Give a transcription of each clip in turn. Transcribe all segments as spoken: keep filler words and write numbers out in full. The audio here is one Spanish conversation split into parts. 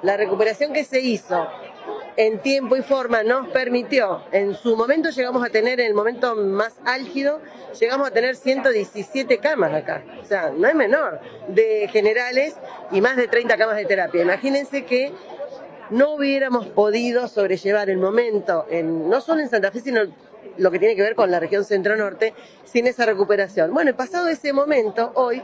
La recuperación que se hizo en tiempo y forma nos permitió, en su momento llegamos a tener, en el momento más álgido, llegamos a tener ciento diecisiete camas acá, o sea, no es menor, de generales y más de treinta camas de terapia. Imagínense que no hubiéramos podido sobrellevar el momento, en, no solo en Santa Fe, sino lo que tiene que ver con la región centro-norte, sin esa recuperación. Bueno, y pasado ese momento, hoy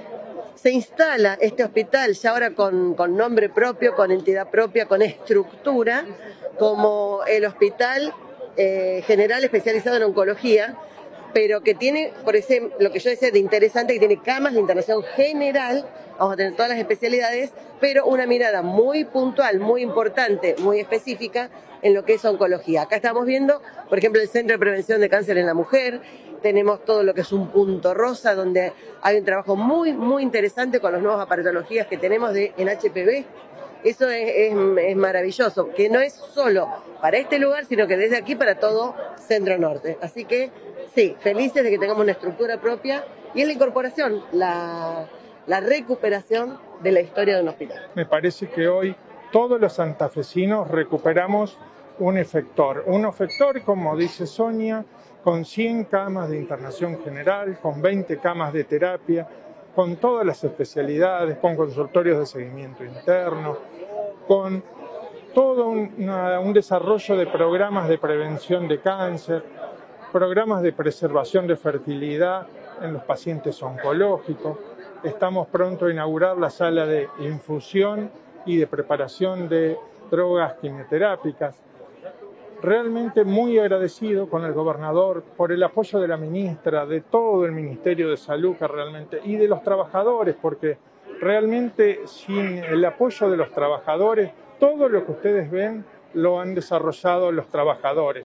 se instala este hospital ya ahora con, con nombre propio, con entidad propia, con estructura, como el Hospital eh, General Especializado en Oncología, pero que tiene, por ejemplo, lo que yo decía de interesante, que tiene camas de internación general, vamos a tener todas las especialidades, pero una mirada muy puntual, muy importante, muy específica en lo que es oncología. Acá estamos viendo, por ejemplo, el Centro de Prevención de Cáncer en la Mujer, tenemos todo lo que es un punto rosa, donde hay un trabajo muy, muy interesante con las nuevas aparatologías que tenemos de, en H P V. Eso es, es, es maravilloso, que no es solo para este lugar, sino que desde aquí para todo Centro Norte. Así que sí, felices de que tengamos una estructura propia y es la incorporación, la, la recuperación de la historia de un hospital. Me parece que hoy todos los santafesinos recuperamos un efector. Un efector, como dice Sonia, con cien camas de internación general, con veinte camas de terapia, con todas las especialidades, con consultorios de seguimiento interno, con todo un, una, un desarrollo de programas de prevención de cáncer, programas de preservación de fertilidad en los pacientes oncológicos. Estamos pronto a inaugurar la sala de infusión y de preparación de drogas quimioterápicas. Realmente muy agradecido con el gobernador por el apoyo de la ministra, de todo el Ministerio de Salud que realmente, y de los trabajadores, porque realmente sin el apoyo de los trabajadores, todo lo que ustedes ven lo han desarrollado los trabajadores.